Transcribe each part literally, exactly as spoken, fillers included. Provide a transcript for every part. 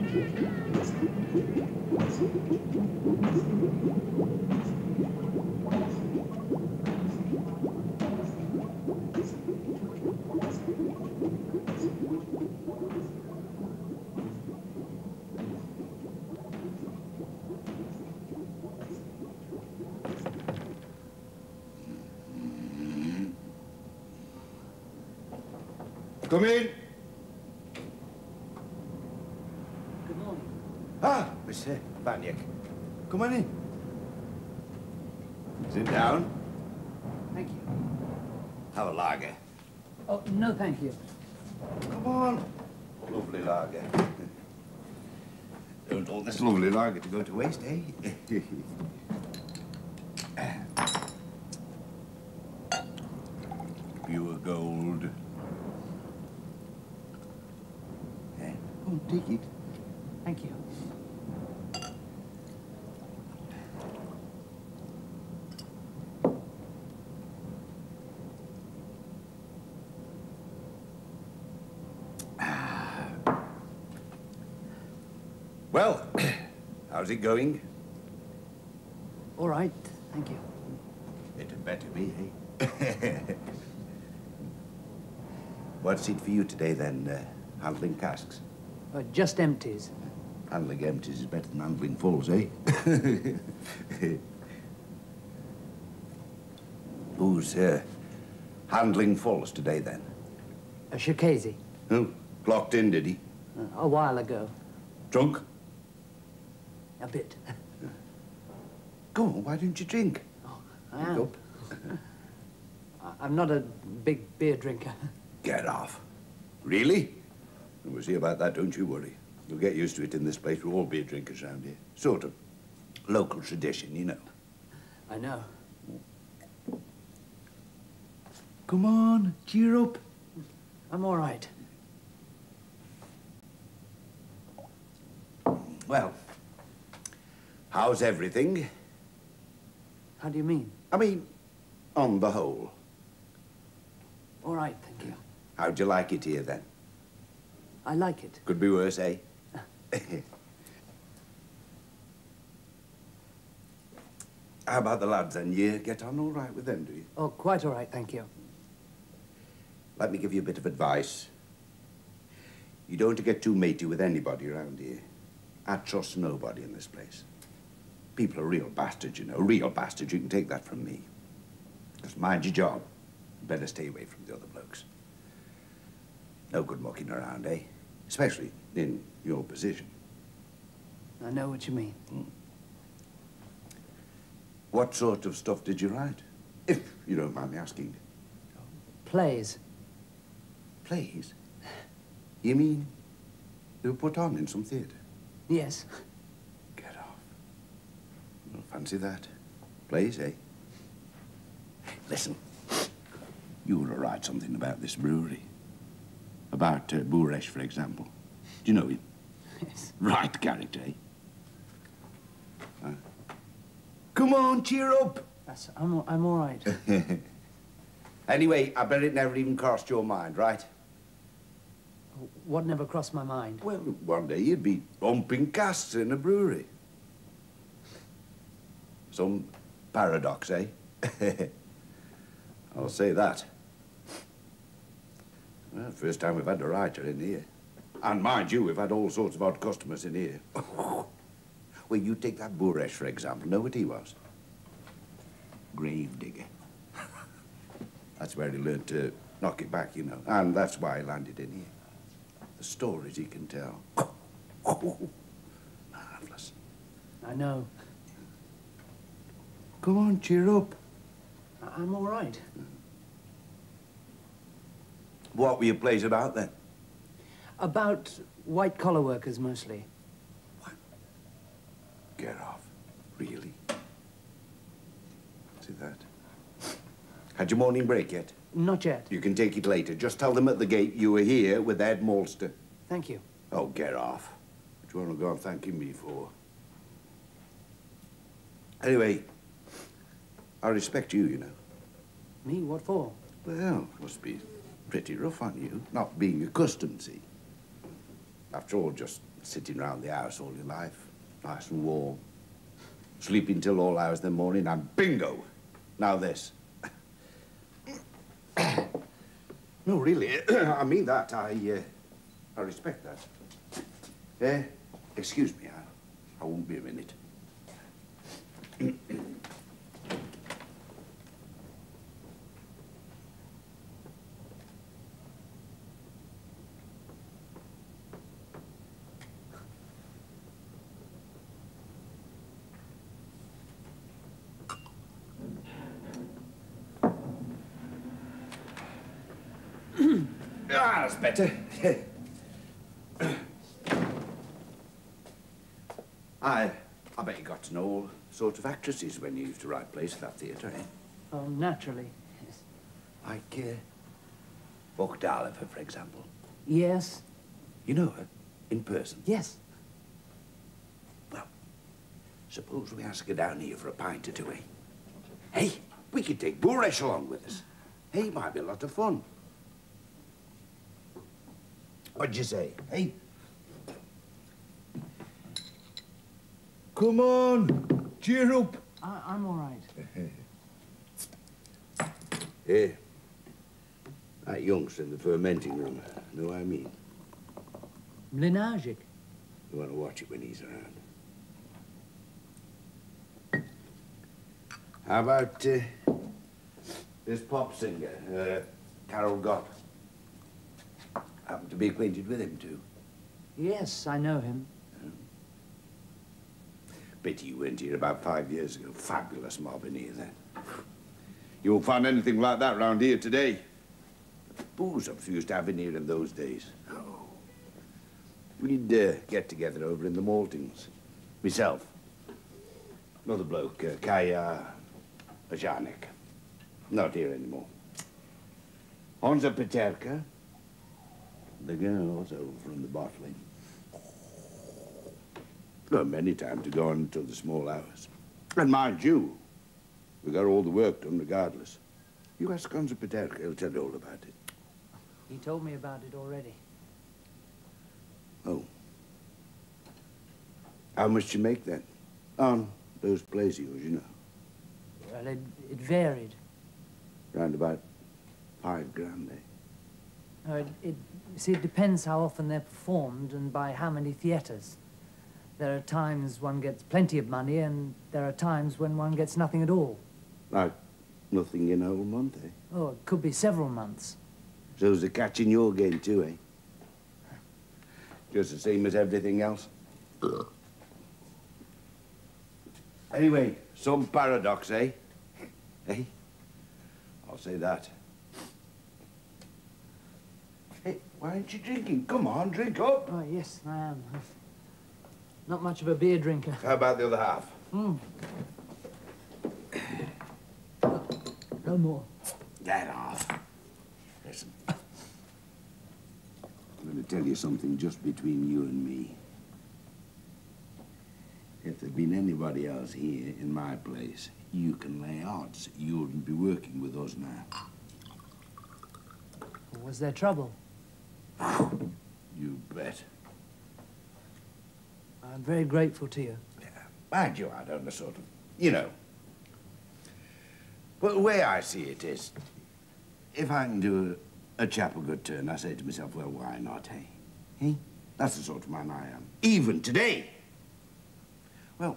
Come in. Good morning. Ah, Mister Baniak. Come on in. Sit down. Thank you. Have a lager. Oh, no, thank you. Come on. Lovely lager. Don't want this lovely lager to go to waste, eh? Pure gold. Oh, take it. Thank you. Well, how's it going? All right, thank you. It had better be, eh? What's it for you today, then? Uh, handling casks? Uh, just empties. Handling empties is better than handling fulls, eh? Who's uh, handling fulls today, then? A Shikazi. Oh, clocked in, did he? Uh, a while ago. Drunk? A bit. Go on, why don't you drink? Oh, I am. Up. I'm not a big beer drinker. Get off. Really? We'll see about that, don't you worry. You'll get used to it in this place. We're all beer drinkers around here. Sort of local tradition, you know. I know. Come on, cheer up. I'm all right. Well, how's everything? How do you mean? I mean, on the whole. All right, thank you. How'd you like it here, then? I like it. Could be worse, eh? How about the lads, then? You get on all right with them, do you? Oh, quite all right, thank you. Let me give you a bit of advice. You don't want to get too matey with anybody around here. I trust nobody in this place. People are real bastards, you know. Real bastards. You can take that from me. Just mind your job. Better stay away from the other blokes. No good mucking around, eh? Especially in your position. I know what you mean. Mm. What sort of stuff did you write? If you don't mind me asking. Plays. Plays? You mean they were put on in some theatre? Yes. Get off. Well, fancy that. Plays, eh? Listen, you were to write something about this brewery. About uh, Buresh, for example. Do you know him? Yes. Right character, eh? Huh? Come on, cheer up. That's, I'm, I'm all right. Anyway, I bet it never even crossed your mind, right? What never crossed my mind? Well, one day you'd be humping casks in a brewery. Some paradox, eh? I'll say that. Well, first time we've had a writer in here. And mind you, we've had all sorts of odd customers in here. Well, you take that Buresh, for example. Know what he was? Grave digger. That's where he learned to knock it back, you know. And that's why he landed in here. The stories he can tell. Marvelous. I know. Come on, cheer up. I'm all right. What were your plays about, then? About white-collar workers, mostly. What? Get off. Really? See that? Had your morning break yet? Not yet. You can take it later. Just tell them at the gate you were here with Ed Malster. Thank you. Oh, get off. What do you want to go on thanking me for? Anyway, I respect you, you know. Me? What for? Well, must be pretty rough on you, not being accustomed, see. After all, just sitting round the house all your life, nice and warm, sleeping till all hours of the morning, and bingo, now this. No, really, I mean that. I, uh, I respect that. Eh? Excuse me, I, I won't be a minute. Ah, that's better. I, I bet you got to know all sorts of actresses when you used to write plays for that theatre, eh? Oh, naturally, yes. Like, uh, Vaclav, for example. Yes. You know her, in person? Yes. Well, suppose we ask her down here for a pint or two, eh? Hey, we could take Buresh along with us. Hey, might be a lot of fun. What'd you say, hey? Come on, cheer up. I, I'm all right. Hey, that youngster in the fermenting room, know what I mean? Mlinarczyk. You want to watch it when he's around. How about uh, this pop singer, uh, Carol Gott? Happen to be acquainted with him, too? Yes, I know him. Oh. Pity you weren't here about five years ago. Fabulous mob in here then. You won't find anything like that round here today. Booze we used to have in here in those days. Oh. We'd uh, get together over in the Maltings. Myself. Another bloke, uh, Kaya Ajanek. Not here anymore. Honza Peterka. The girls over from the bottling. Well, many times to go on until the small hours. And mind you, we got all the work done regardless. You ask Honza Peterka, he'll tell you all about it. He told me about it already. Oh. How much you make then? On those plays of yours, you know. Well, it, it varied. Round about five grand, eh? No, it, it, see, it depends how often they're performed and by how many theatres. There are times one gets plenty of money, and there are times when one gets nothing at all. Like nothing in a whole month, eh? Oh, it could be several months. So's the catch in your game, too, eh? Just the same as everything else. Anyway, some paradox, eh? Eh? I'll say that. Hey, why aren't you drinking? Come on, drink up. Oh, yes, I am. Not much of a beer drinker. How about the other half? Hmm. No more. Get off. Listen. I'm going to tell you something just between you and me. If there'd been anybody else here in my place, you can lay odds you wouldn't be working with us now. Was there trouble? You bet. I'm very grateful to you. Yeah, mind you, I don't know, sort of, you know. But the way I see it is, if I can do a, a chap a good turn, I say to myself, well, why not, hey? Hey? That's the sort of man I am. Even today. Well,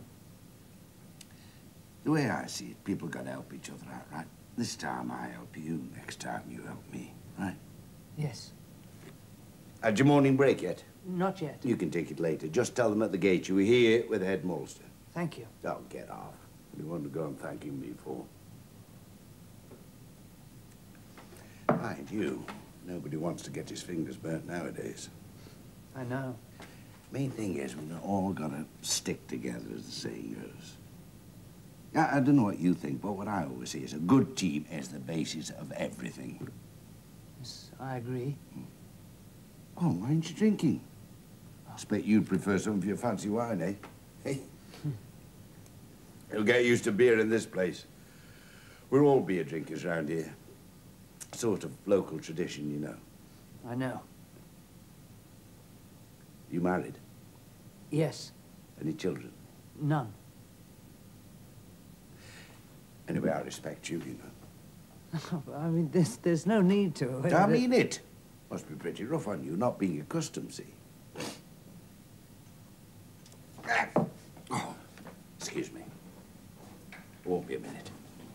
the way I see it, people got to help each other out, right? This time I help you, next time you help me, right? Yes. Had your morning break yet? Not yet. You can take it later. Just tell them at the gate you were here with the head maltster. Thank you. Oh, get off. What do you want to go on thanking me for? Mind you, nobody wants to get his fingers burnt nowadays. I know. Main thing is, we've all got to stick together, as the saying goes. I, I don't know what you think, but what I always say is a good team is the basis of everything. Yes, I agree. Oh, why aren't you drinking? I expect you'd prefer some of your fancy wine, eh? Hey? You'll get used to beer in this place. We're all beer drinkers round here. Sort of local tradition, you know. I know. You married? Yes. Any children? None. Anyway, I respect you, you know. I mean, there's, there's no need to. I mean it. Must be pretty rough on you, not being accustomed, see. Oh, excuse me. Won't be a minute.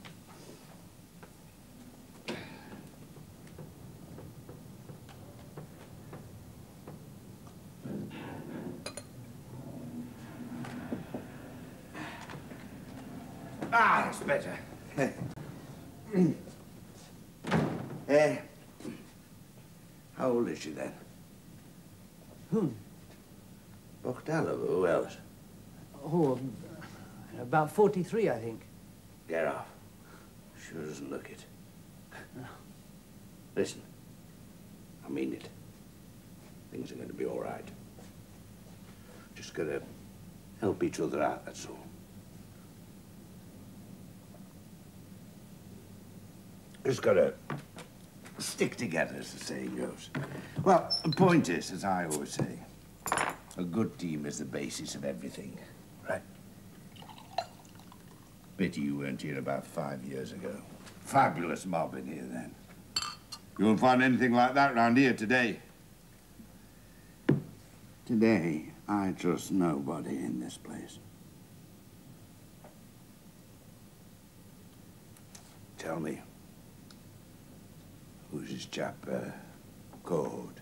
Ah, that's better. Eh, how old is she then? Whom? Vaclav, who else? Oh, about forty-three, I think. Get off. Sure doesn't look it. No. Listen, I mean it. Things are going to be all right. Just gotta help each other out, that's all. Just gotta stick together, as the saying goes. Well, the point is, as I always say, a good team is the basis of everything, right? Pity you weren't here about five years ago. Fabulous mob in here then. You won't find anything like that round here today. Today, I trust nobody in this place. Tell me, who's this chap, uh, Crawford?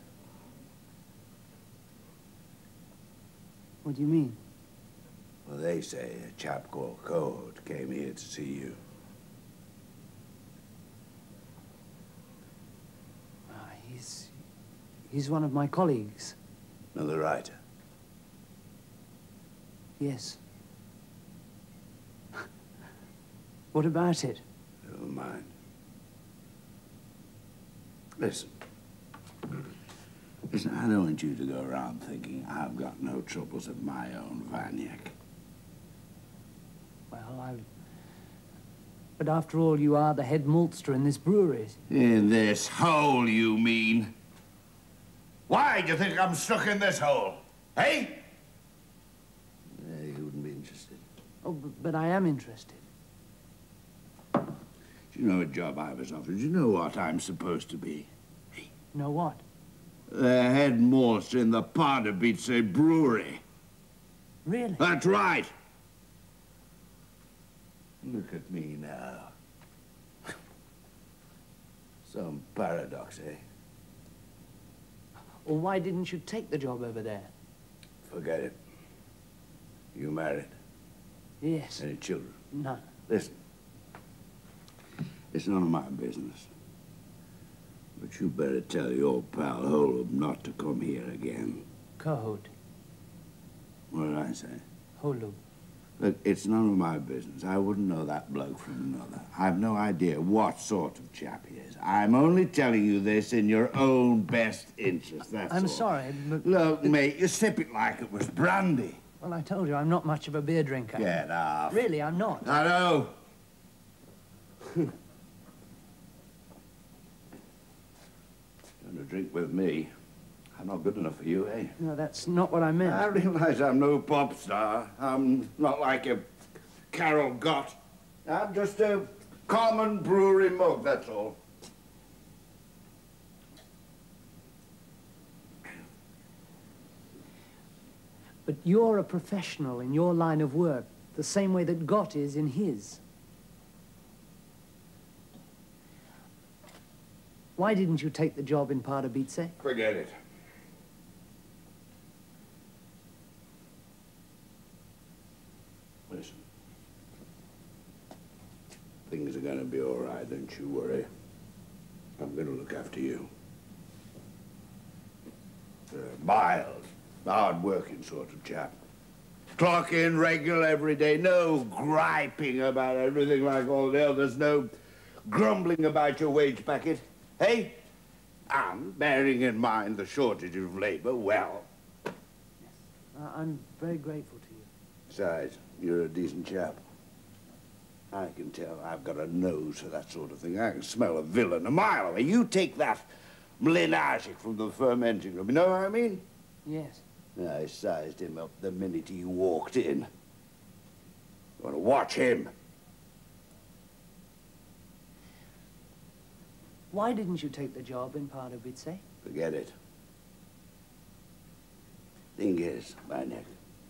What do you mean? Well, they say a chap called Crawford came here to see you. Uh, he's... he's one of my colleagues. Another writer? Yes. What about it? Never mind. Listen. Listen, I don't want you to go around thinking I've got no troubles of my own, Vaniak. Well, I... But after all, you are the head maltster in this brewery. In this hole, you mean? Why do you think I'm stuck in this hole? Hey? Yeah, you wouldn't be interested. Oh, but, but I am interested. Do you know a job I was offered? Do you know what I'm supposed to be? Hey. Know what? The head maltster in the Pardubice brewery. Really? That's right. Look at me now. Some paradox, eh? Or why didn't you take the job over there? Forget it. You married? Yes. Any children? None. Listen. It's none of my business. But you better tell your pal Holub not to come here again. Code. What did I say? Holub. Look, it's none of my business. I wouldn't know that bloke from another. I've no idea what sort of chap he is. I'm only telling you this in your own best interest, that's I'm all. sorry, but... Look, mate, you sip it like it was brandy. Well, I told you, I'm not much of a beer drinker. Get off. Really, I'm not. I know. Going to drink with me. I'm not good enough for you, eh? No, that's not what I meant. I realize I'm no pop star. I'm not like a Carol Gott. I'm just a common brewery mug, that's all. But you're a professional in your line of work, the same way that Gott is in his. Why didn't you take the job in Pardubice? Forget it. Listen. Things are gonna be all right, don't you worry. I'm gonna look after you. Uh, mild, hard-working sort of chap. Clock in regular every day, no griping about everything like all the others, no grumbling about your wage packet. Hey? And bearing in mind the shortage of labor, well. Yes. Uh, I'm very grateful to you. Besides, you're a decent chap. I can tell I've got a nose for that sort of thing. I can smell a villain a mile away. You take that mlinagic from the fermenting room, you know what I mean? Yes. I sized him up the minute he walked in. You want to watch him? Why didn't you take the job in Pardubice? Forget it. Thing is, my neck,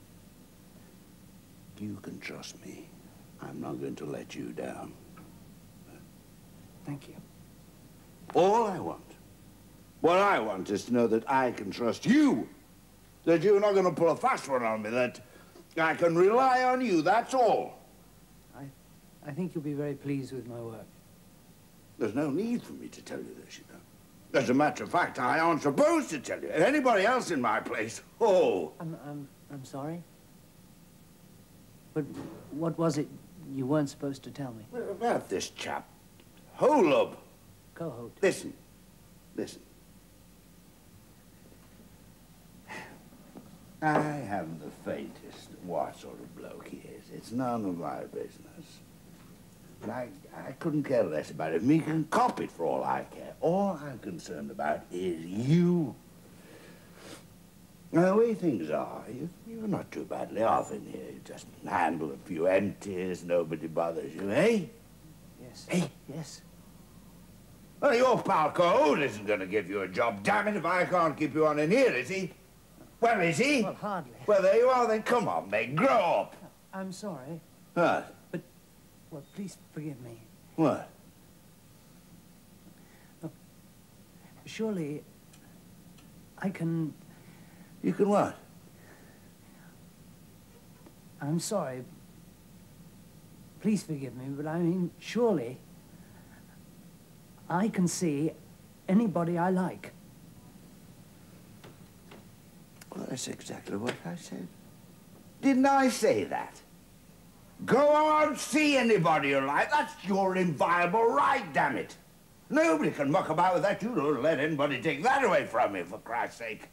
you can trust me. I'm not going to let you down. Thank you. All I want, what I want is to know that I can trust you. That you're not going to pull a fast one on me, that I can rely on you, that's all. I, I think you'll be very pleased with my work. There's no need for me to tell you this, you know. As a matter of fact, I aren't supposed to tell you. And anybody else in my place, oh. I'm, I'm, I'm sorry. But what was it you weren't supposed to tell me? Well, about this chap, Havel. Cohort. Listen, listen. I haven't the faintest what sort of bloke he is. It's none of my business. But I, I couldn't care less about it. Me can cop it for all I care. All I'm concerned about is you. Now, the way things are, you, you're not too badly off in here. You just handle a few empties, nobody bothers you, eh? Yes. Eh? Yes. Well, your pal Crawford isn't going to give you a job. Damn it, if I can't keep you on in here, is he? Well, is he? Well, hardly. Well, there you are, then. Come on, mate. Grow up. I'm sorry. What? But, well, please forgive me. What? Look, surely I can... You can what? I'm sorry. Please forgive me, but I mean, surely I can see anybody I like. Well, that's exactly what I said. Didn't I say that? Go on, see anybody you like. That's your inviolable right, damn it. Nobody can muck about with that. You don't let anybody take that away from you, for Christ's sake.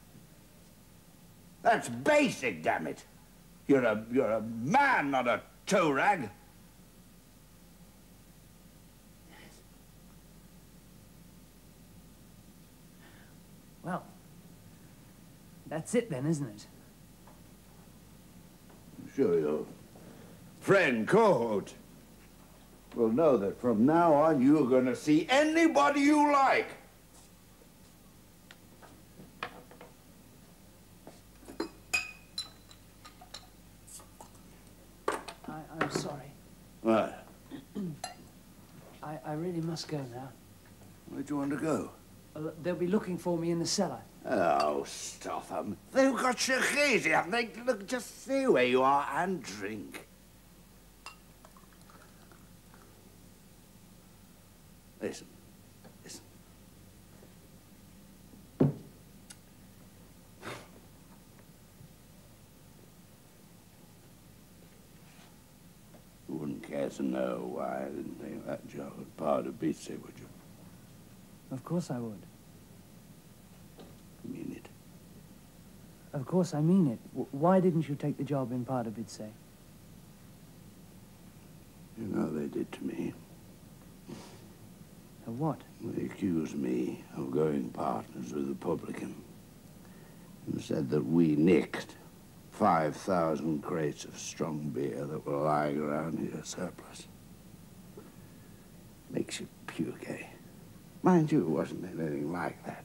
That's basic, damn it. You're a, you're a man, not a toe rag. Well, that's it then, isn't it? I'm sure your friend Crawford will know that from now on you're going to see anybody you like. I, I'm sorry. What? I, I really must go now. Where do you want to go? Uh, they'll be looking for me in the cellar. Oh, stuff 'em. They've got you crazy, haven't they? Look, just stay where you are and drink. Listen, listen. You wouldn't care to know why I didn't take that job at Pardubice, would you? Of course I would. You mean it? Of course I mean it. W why didn't you take the job in Pardubice? You know they did to me. Of what? They accused me of going partners with a publican and said that we nicked five thousand crates of strong beer that were lying around here surplus. Makes you puke, eh? Mind you, it wasn't anything like that.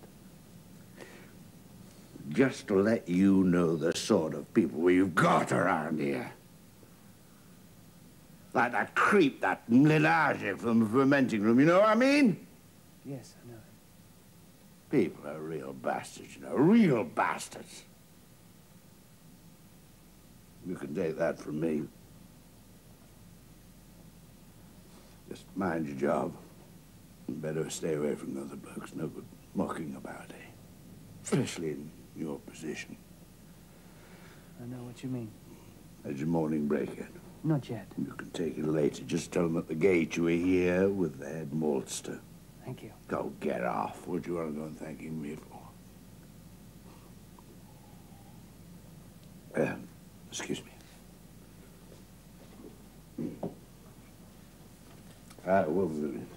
Just to let you know the sort of people we've got around here. Like that creep, that Mlinage from the fermenting room, you know what I mean? Yes, I know. People are real bastards, you know, real bastards. You can take that from me. Just mind your job. You better stay away from the other blokes. No good mucking about, eh? Especially in your position. I know what you mean. Has your morning break yet? Not yet. You can take it later. Just tell them at the gate you were here with the head maltster. Thank you. Go get off. What do you want to go and thanking me for? Uh, excuse me. I will do it.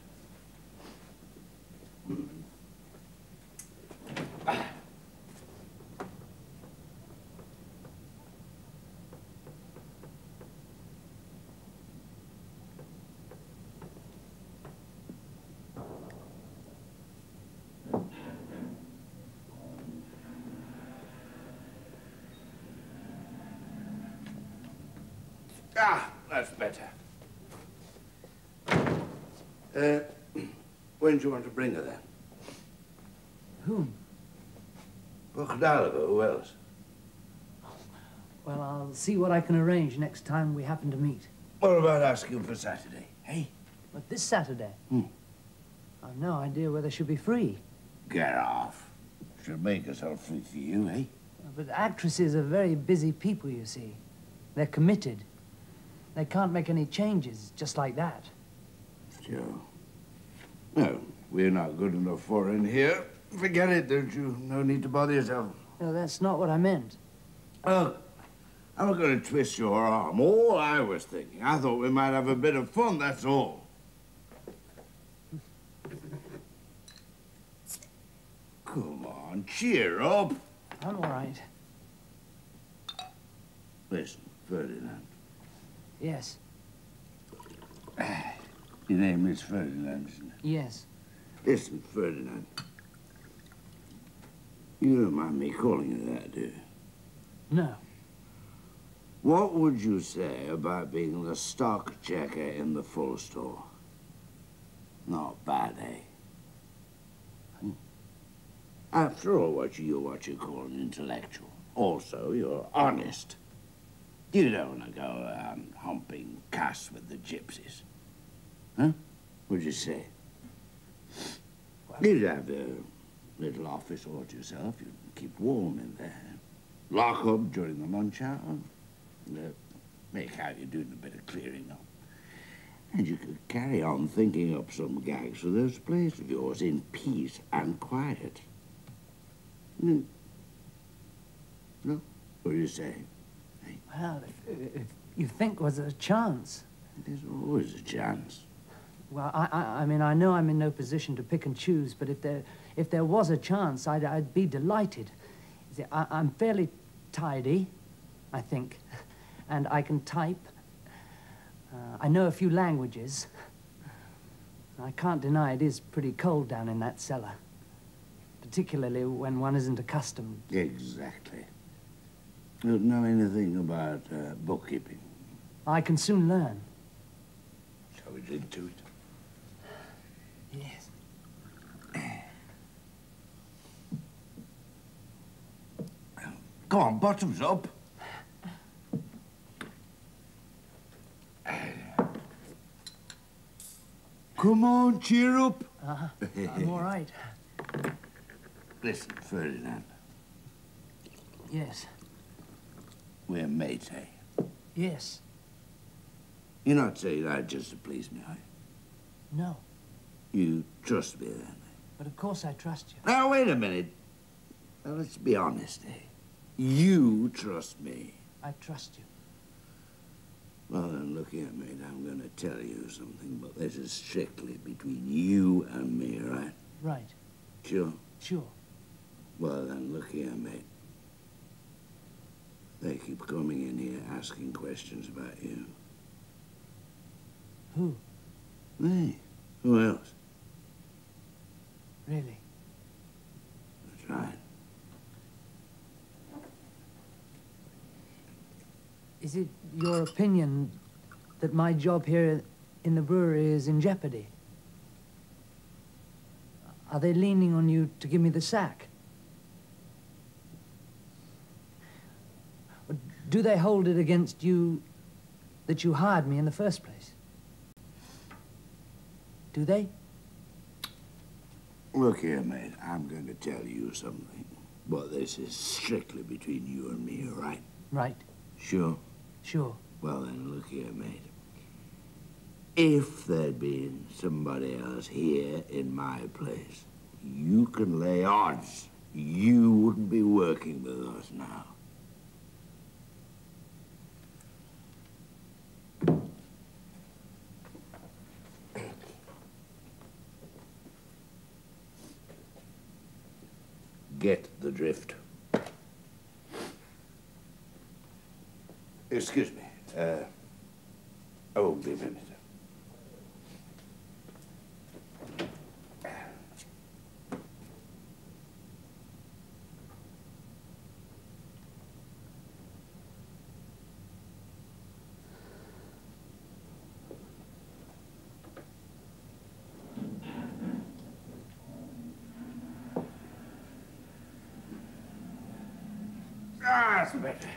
Ah, that's better. Uh, when do you want to bring her, then? Whom? Vaclav, who else? Well, I'll see what I can arrange next time we happen to meet. What about asking for Saturday, hey? But this Saturday? Hmm. I've no idea whether she'll be free. Get off. She'll make herself free for you, eh? But actresses are very busy people, you see. They're committed. They can't make any changes just like that. Sure. No, we're not good enough for her in here. Forget it, don't you? No need to bother yourself. No, that's not what I meant. Oh, I'm not going to twist your arm. All I was thinking, I thought we might have a bit of fun, that's all. Come on, cheer up. I'm all right. Listen, Ferdinand. Yes. Your name is Ferdinand, isn't it? Yes. Listen, Ferdinand. You don't mind me calling you that, do you? No. What would you say about being the stock checker in the full store? Not bad, eh? Hmm. After all, what you, what you call an intellectual. Also, you're honest. You don't want to go um, humping casts with the gypsies. Huh? What'd you say? Well, you'd have a little office all to yourself. You'd keep warm in there. Lock up during the lunch hour. Uh, make out you're doing a bit of clearing up. And you could carry on thinking up some gags for those plays of yours in peace and quiet. Mm. No? What do you say? Hey? Well, if, if you think was a chance. There's always a chance. Well, I, I, I mean, I know I'm in no position to pick and choose, but if there, if there was a chance, I'd, I'd be delighted. See, I, I'm fairly tidy, I think, and I can type. Uh, I know a few languages. I can't deny it is pretty cold down in that cellar, particularly when one isn't accustomed. Exactly. You don't know anything about uh, bookkeeping. I can soon learn. Shall we drink to it? Yes. Go on, bottoms up. Come on, cheer up. Uh, I'm all right. Listen, Ferdinand. Yes. We're mates, eh? Yes. You're not saying that just to please me, are you? No. You trust me, then? But of course I trust you. Now, wait a minute. Now, let's be honest, eh? You trust me. I trust you. Well, then, look here, mate. I'm going to tell you something, but this is strictly between you and me, right? Right. Sure? Sure. Well, then, look here, mate. They keep coming in here asking questions about you. Who? Me. Who else? Really? That's right. Is it your opinion that my job here in the brewery is in jeopardy? Are they leaning on you to give me the sack? Or do they hold it against you that you hired me in the first place? Do they? Look here, mate. I'm going to tell you something. But this is strictly between you and me, all right? Right. Sure? Sure. Well, then, look here, mate. If there'd been somebody else here in my place, you can lay odds you wouldn't be working with us now. Get the drift. Excuse me. Uh, I won't be a minute. Ah, that's better.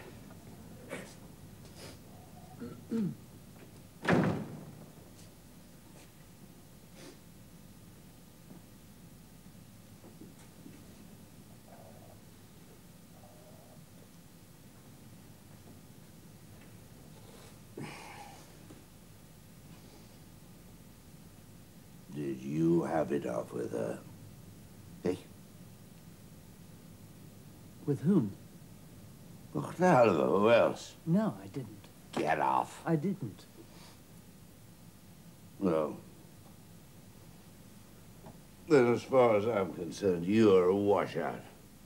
Did you have it off with her? Hey? With whom? Look now, who else? No, I didn't. Get off. I didn't. Well, then as far as I'm concerned, you're a washout.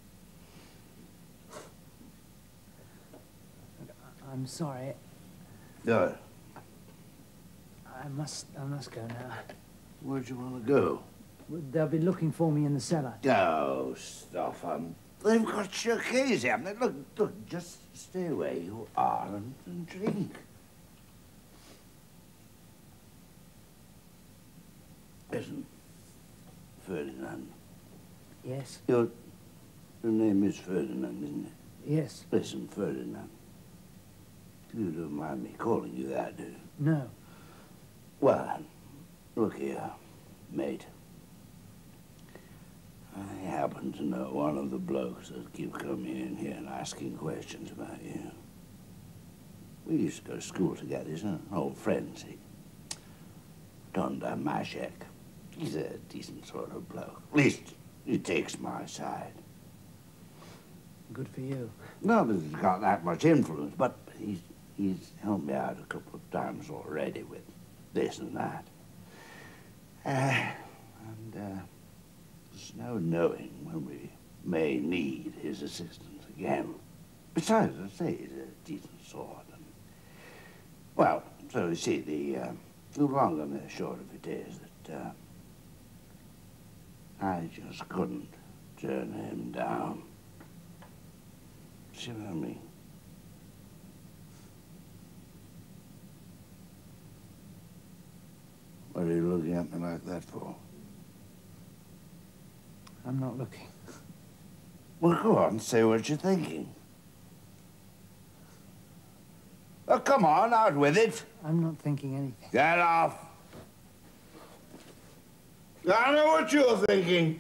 I'm sorry. Go. I must, I must go now. Where'd you want to go? They'll be looking for me in the cellar. Oh, stuff. Um, they've got showcase here. Look, look, just stay where you are and, and drink. Listen, Ferdinand. Yes? Your, your name is Ferdinand, isn't it? Yes. Listen, Ferdinand. You don't mind me calling you that, do you? No. Well, look here, mate. I happen to know one of the blokes that keep coming in here and asking questions about you. We used to go to school together, he's an old friend, see? Donder Mashek. He's a decent sort of bloke. At least, he takes my side. Good for you. Not that he's got that much influence, but he's, he's helped me out a couple of times already with this and that. Uh, and uh, there's no knowing when we may need his assistance again. Besides, I say he's a decent sort. And, well, so you see, the, uh, the long and the short of it is that uh, I just couldn't turn him down. See what I mean? What are you looking at me like that for? I'm not looking. Well, go on, say what you're thinking. Oh, come on, out with it. I'm not thinking anything. Get off. I know what you're thinking.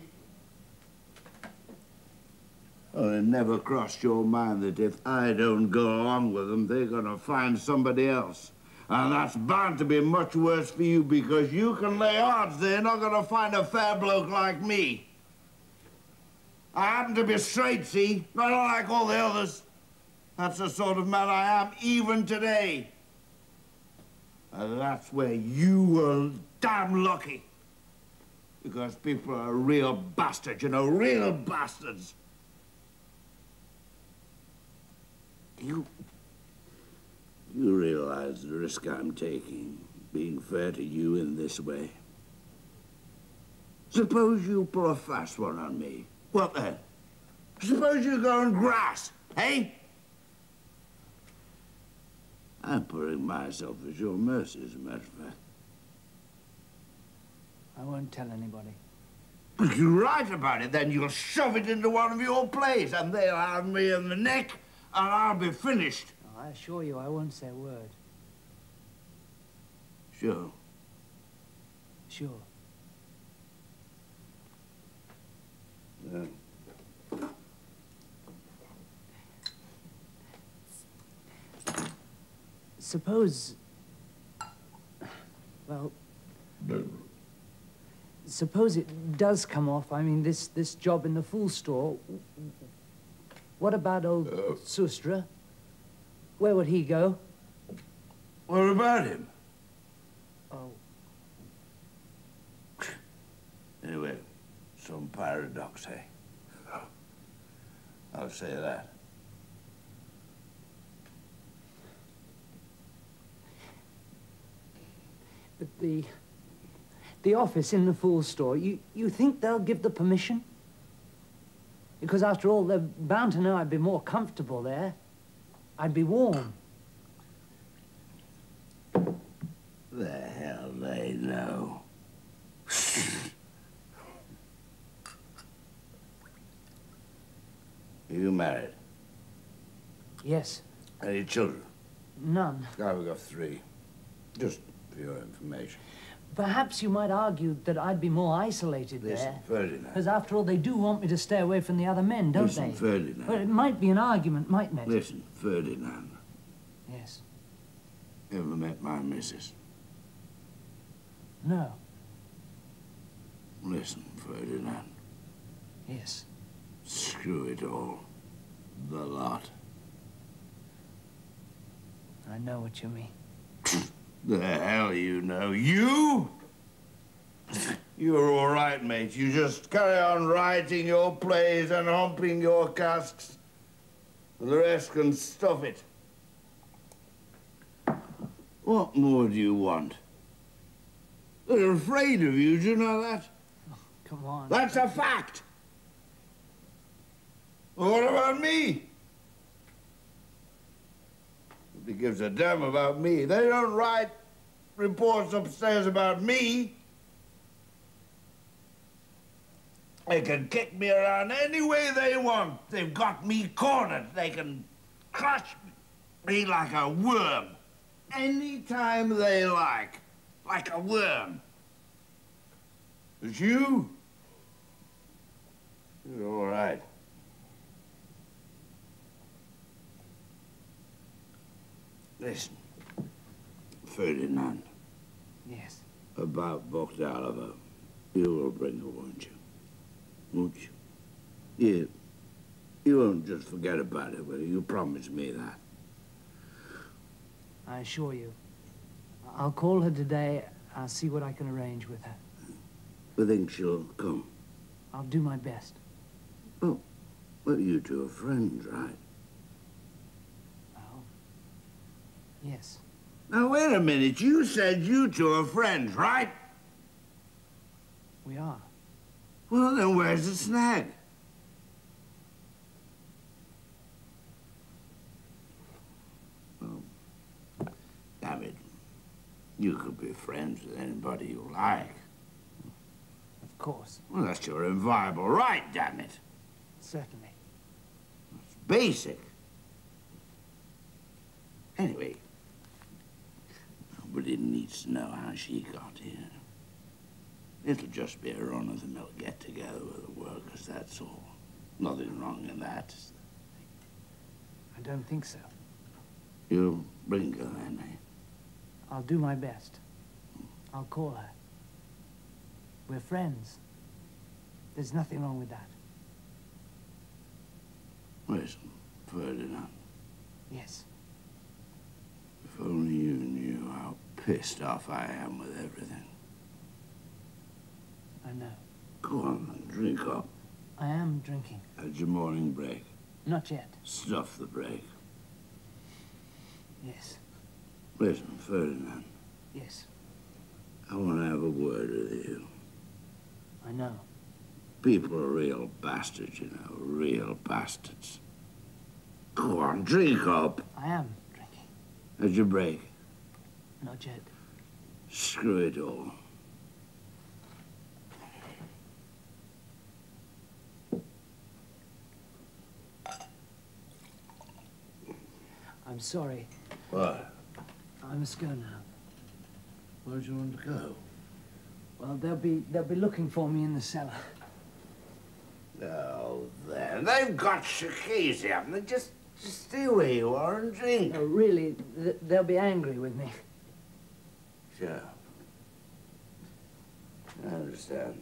Oh, it never crossed your mind that if I don't go along with them, they're gonna find somebody else. And that's bound to be much worse for you because you can lay odds they're not gonna find a fair bloke like me. I happen to be straight, see? Not like all the others. That's the sort of man I am, even today. And that's where you were damn lucky. Because people are real bastards, you know, real bastards. You... You realize the risk I'm taking, being fair to you in this way. Suppose you pull a fast one on me. What then? Suppose you go and grass, eh? I'm putting myself at your mercy, as a matter of fact. I won't tell anybody. If you write about it, then you'll shove it into one of your plays, and they'll have me in the neck, and I'll be finished. Oh, I assure you, I won't say a word. Sure. Sure. Yeah. Suppose... Well... Suppose it does come off. I mean, this, this job in the fool store. What about old uh, Sustra? Where would he go? What about him? Oh. Anyway, some paradox, eh? I'll say that. But the... The office in the fool store, you, you think they'll give the permission? Because after all, they're bound to know I'd be more comfortable there. I'd be warm. The hell they know. You married? Yes. Any children? None. I've got three. Just for your information. Perhaps you might argue that I'd be more isolated Listen, there. Ferdinand. Because after all, they do want me to stay away from the other men, don't Listen, they? Ferdinand. Well, it might be an argument, mightn't it? Listen, Ferdinand. Yes. Ever met my missus? No. Listen, Ferdinand. Yes. Screw it all. The lot. I know what you mean. The hell you know. You? You're all right, mate. You just carry on writing your plays and humping your casks. And the rest can stuff it. What more do you want? They're afraid of you, do you know that? Oh, come on. That's a fact. Well, what about me? Nobody gives a damn about me. They don't write reports upstairs about me. They can kick me around any way they want. They've got me cornered. They can crush me like a worm. Any time they like. Like a worm. But you? You're all right. Listen, Ferdinand. Yes. About Vaclav, you will bring her, won't you? Won't you? You, you won't just forget about it, will you? You promise me that. I assure you. I'll call her today. I'll see what I can arrange with her. You think she'll come? I'll do my best. Oh, well, you two are friends, right? Oh. Yes. Now, wait a minute. You said you two are friends, right? We are. Well, then where's the snag? Well, damn it. You could be friends with anybody you like. Of course. Well, that's your inviolable right, damn it. Certainly. It's basic. Anyway, nobody needs to know how she got here. It'll just be a run-of-the-mill get-together with the workers, that's all. Nothing wrong in that. I don't think so. You'll bring her then, eh? I'll do my best. I'll call her. We're friends. There's nothing wrong with that. Listen, Ferdinand. Yes. If only you knew how pissed off I am with everything. I know. Go on, then, drink up. I am drinking. Had your morning break. Not yet. Stuff the break. Yes. Listen, Ferdinand. Yes. I want to have a word with you. I know. People are real bastards, you know. Real bastards. Go on, drink up. I am drinking. Had your break. Not yet. Screw it all. I'm sorry. What? I must go now. Where do you want to go? Well, they'll be they'll be looking for me in the cellar. Oh, then. They've got Shakesi, haven't they? Just, just stay where you are and drink. No, really, th they'll be angry with me. Sure. I understand.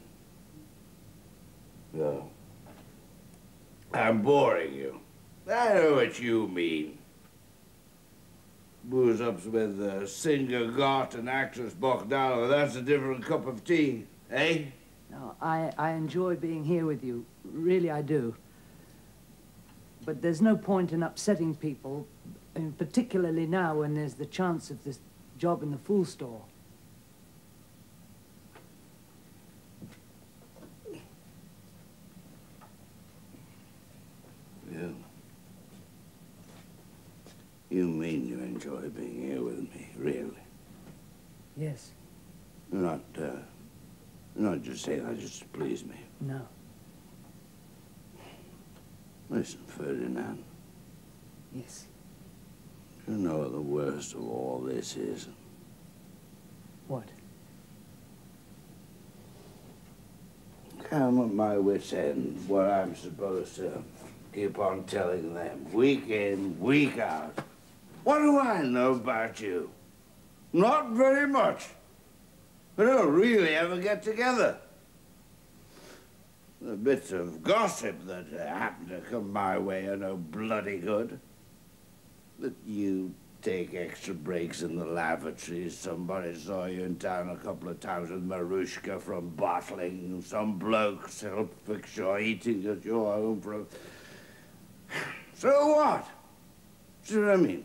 No. I'm boring you. I know what you mean. Booze-ups with uh, singer Gott and actress Bogdanova, that's a different cup of tea, eh? No, I, I enjoy being here with you. Really, I do. But there's no point in upsetting people, and particularly now when there's the chance of this job in the fool store. You... You mean you enjoy being here with me, really? Yes. You're not, uh... You're not just saying that just to please me. No. Listen, Ferdinand. Yes. You know what the worst of all this is? What? I'm at my wit's end what I'm supposed to keep on telling them, week in, week out. What do I know about you? Not very much. We don't really ever get together. The bits of gossip that uh, happen to come my way are no bloody good. That you take extra breaks in the lavatories. Somebody saw you in town a couple of times with Marushka from bottling. Some blokes help fix your eating at your home for a... So what? See what I mean?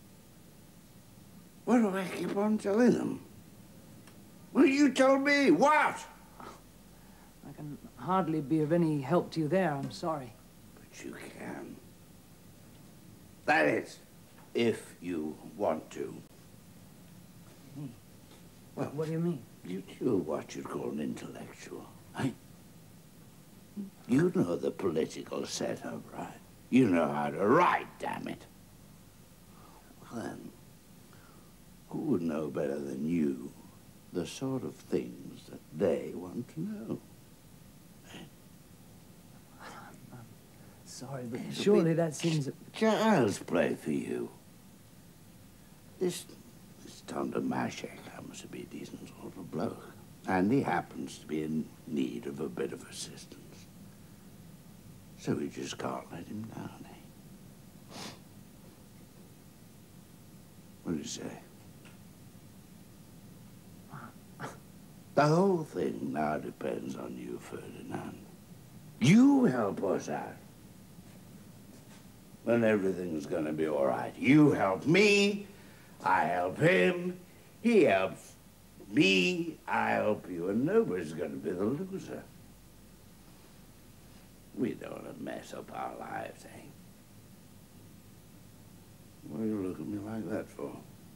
What do I keep on telling them? Well, you tell me, what? I can hardly be of any help to you there, I'm sorry. But you can. That is, if you want to. Me? Well, what do you mean? You, you're what you'd call an intellectual, eh? You know the political setup, right? You know how to write, damn it. Well, then, who would know better than you the sort of things that they want to know? Sorry, but surely that seems... Child's play for you. This, this Tom Damashek happens to be a decent sort of bloke. And he happens to be in need of a bit of assistance. So we just can't let him down, eh? What do you say? The whole thing now depends on you, Ferdinand. You help us out. Then everything's gonna be all right. You help me, I help him, he helps me, I help you, and nobody's gonna be the loser. We don't want to mess up our lives, eh? What do you look at me like that for?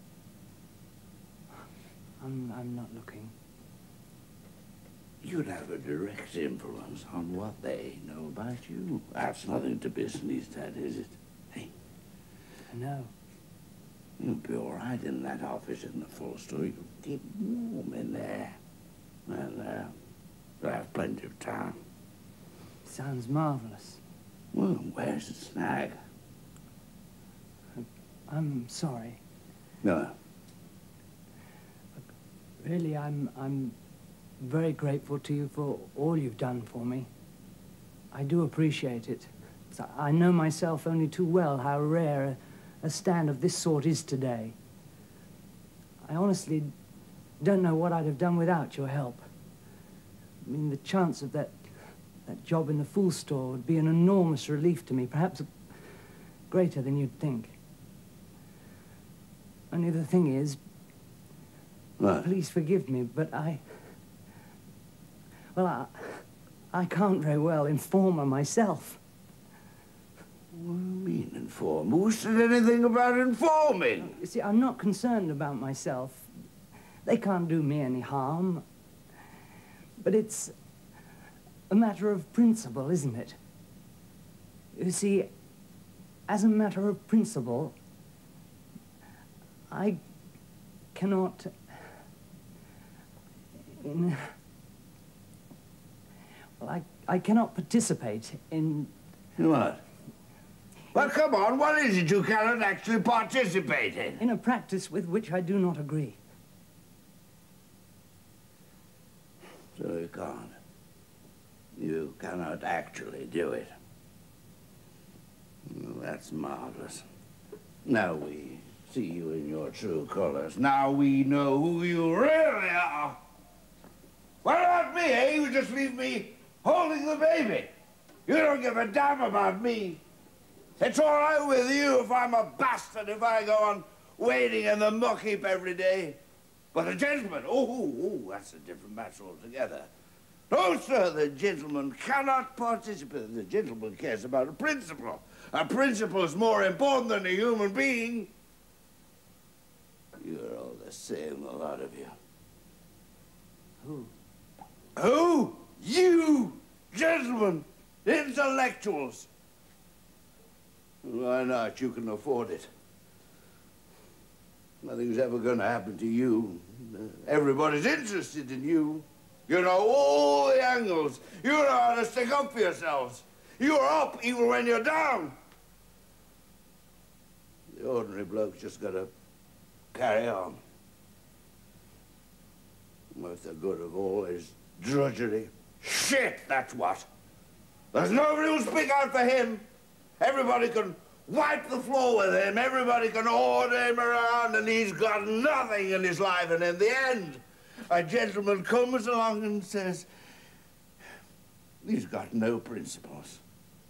I'm, I'm not looking. You'd have a direct influence on what they know about you. That's nothing to be sneezed at, is it? Hey? No. You'll be all right in that office in the full store. You'll keep warm in there. And, uh, you'll have plenty of time. Sounds marvelous. Well, where's the snag? I'm sorry. No. Really, I'm, I'm very grateful to you for all you've done for me. I do appreciate it. I know myself only too well how rare a, a stand of this sort is today. I honestly don't know what I'd have done without your help. I mean, the chance of that, that job in the fool store would be an enormous relief to me, perhaps greater than you'd think. Only the thing is, what? Please forgive me, but I... Well, I, I can't very well inform her myself. What do you mean, inform? Who said anything about informing? You see, I'm not concerned about myself. They can't do me any harm. But it's a matter of principle, isn't it? You see, as a matter of principle, I cannot... In, well, I, I cannot participate in... In what? Well, come on, what is it you cannot actually participate in? In a practice with which I do not agree. So you can't. You cannot actually do it. Well, that's marvelous. Now we see you in your true colors. Now we know who you really are. What about me, eh? You just leave me holding the baby. You don't give a damn about me. It's all right with you if I'm a bastard, if I go on waiting in the muck heap every day. But a gentleman, oh, oh, oh, that's a different matter altogether. No, sir, the gentleman cannot participate. The gentleman cares about a principle. A principle is more important than a human being. You're all the same, a lot of you. Who? Who? You, gentlemen, intellectuals. Why not? You can afford it. Nothing's ever going to happen to you. Everybody's interested in you. You know all the angles. You know how to stick up for yourselves. You're up even when you're down. The ordinary bloke's just got to carry on. What's the good of all his drudgery? Shit, that's what. There's nobody who'll speak out for him. Everybody can wipe the floor with him. Everybody can order him around, and he's got nothing in his life. And in the end, a gentleman comes along and says, he's got no principles.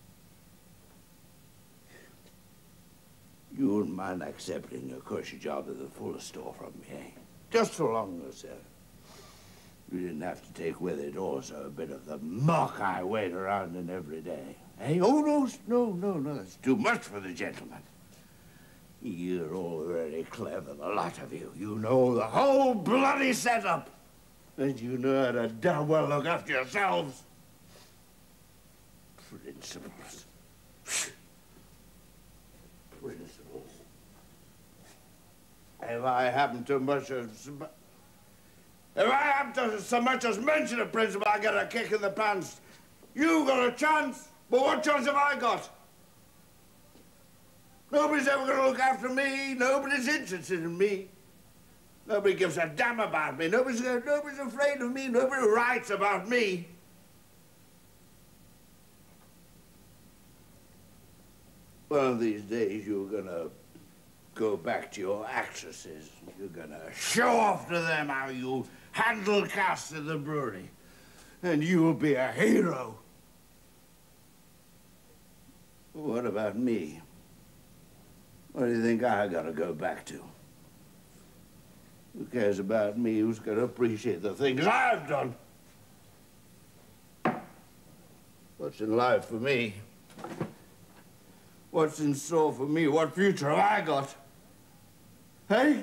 You wouldn't mind accepting a cushy job at the fuller store from me, eh? Just so long as uh, you didn't have to take with it also a bit of the muck I wait around in every day. Eh? Oh, no, no, no, no, that's too much for the gentleman. You're all very clever, the lot of you. You know the whole bloody setup. And you know how to damn well look after yourselves. Principles. Principles. If I happen to much as... If I happen to so much as mention a principle, I get a kick in the pants. You got a chance, but what chance have I got? Nobody's ever going to look after me. Nobody's interested in me. Nobody gives a damn about me. Nobody's, nobody's afraid of me. Nobody writes about me. One of these days, you're going to go back to your actresses. You're going to show off to them how you handle casts in the brewery. And you will be a hero. What about me? What do you think I gotta go back to? Who cares about me? Who's gonna appreciate the things I've done? What's in life for me? What's in store for me? What future have I got? Hey?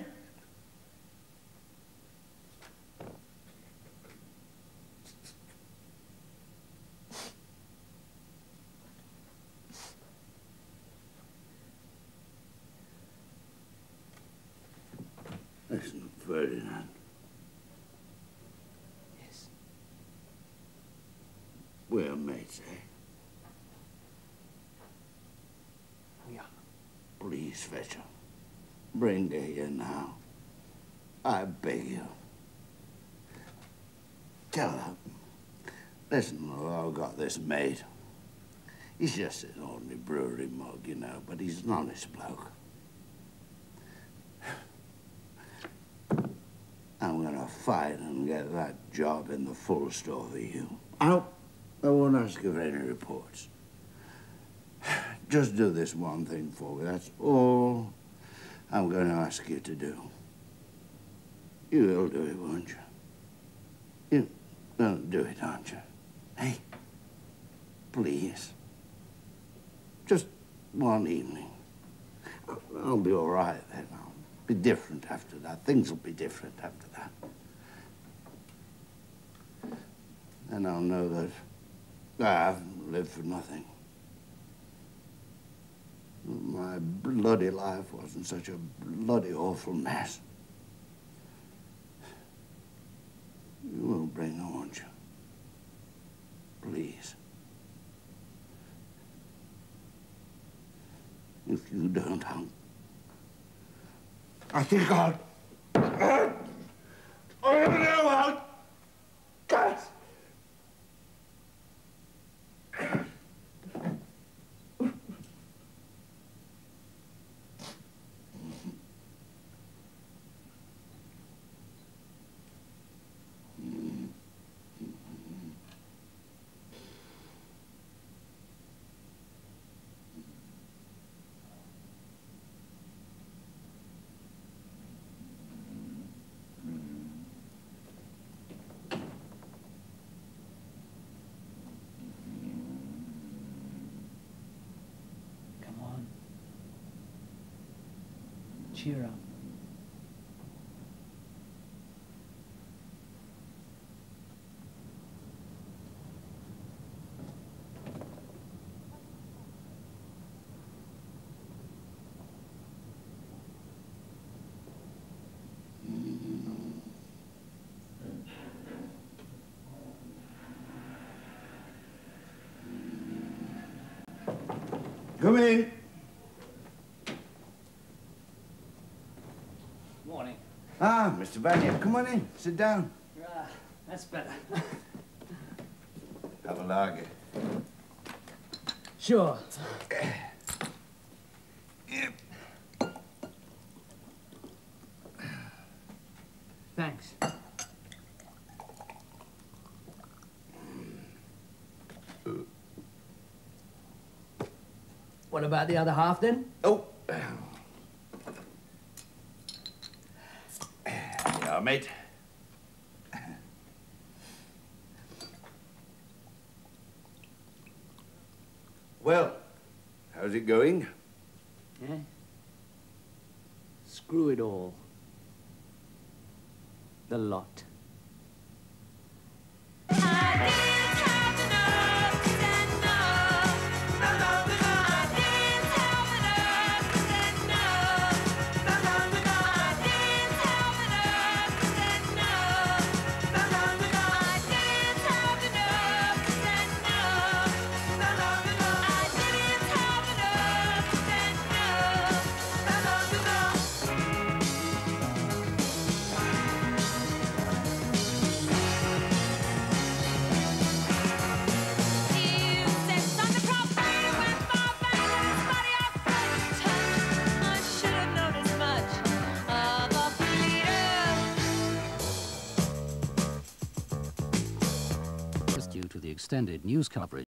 Listen, Ferdinand. Yes. We're mates, eh? We are. Please fetch her. Bring her here now. I beg you. Tell her. Listen, I've got this mate. He's just an ordinary brewery mug, you know, but he's an honest bloke. I'm gonna fight and get that job in the full store for you. I, I won't ask you for any reports. Just do this one thing for me. That's all I'm gonna ask you to do. You will do it, won't you? You will do it, aren't you? Hey, please. Just one evening. I'll be all right then. I'll be different after that. Things will be different after that. And I'll know that I haven't lived for nothing. My bloody life wasn't such a bloody awful mess. You will bring her, won't you? Please. If you don't, I'll... I think I'll... I don't know, I'll... God! Cheer up. Come in. Morning. Ah, Mister Vaclav, come on in. Sit down. Ah, that's better. Have a lager. Sure. Thanks. What about the other half, then? Oh. Yeah, mate. Well, how's it going? Yeah? Screw it all. The lot. Due to the extended news coverage.